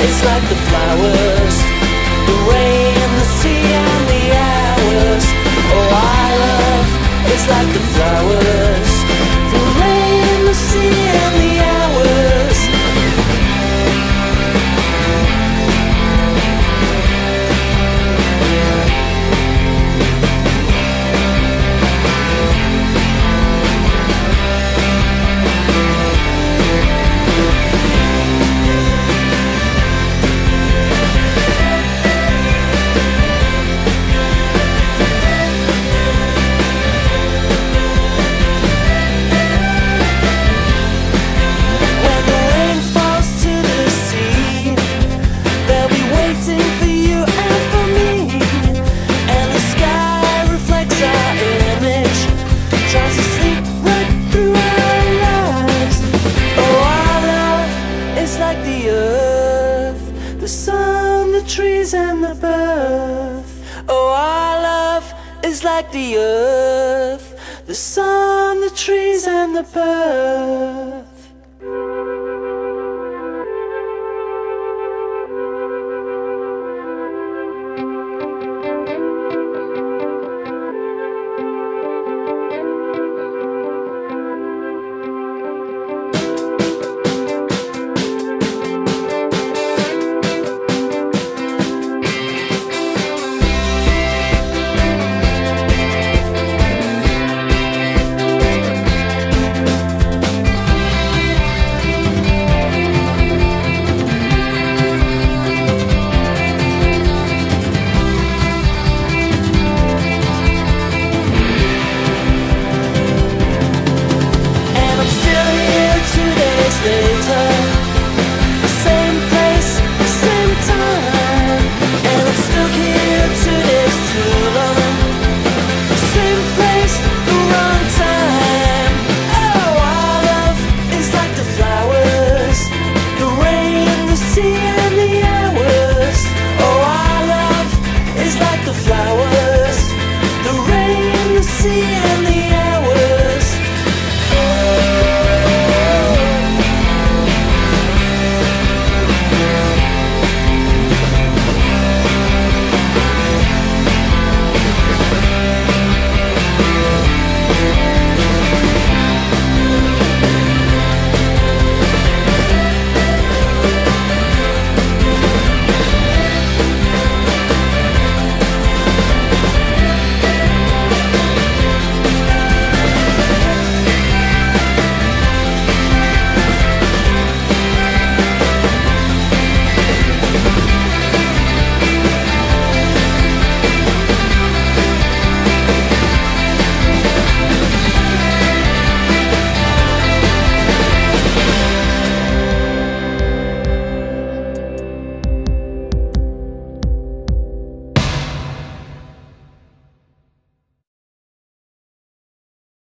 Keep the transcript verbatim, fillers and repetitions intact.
is like the flowers, the rain, the sea and the hours. Oh, our love is like the flowers, the rain, the sea and the hours. The sun, the trees and the birth. Oh, our love is like the earth, the sun, the trees and the birth.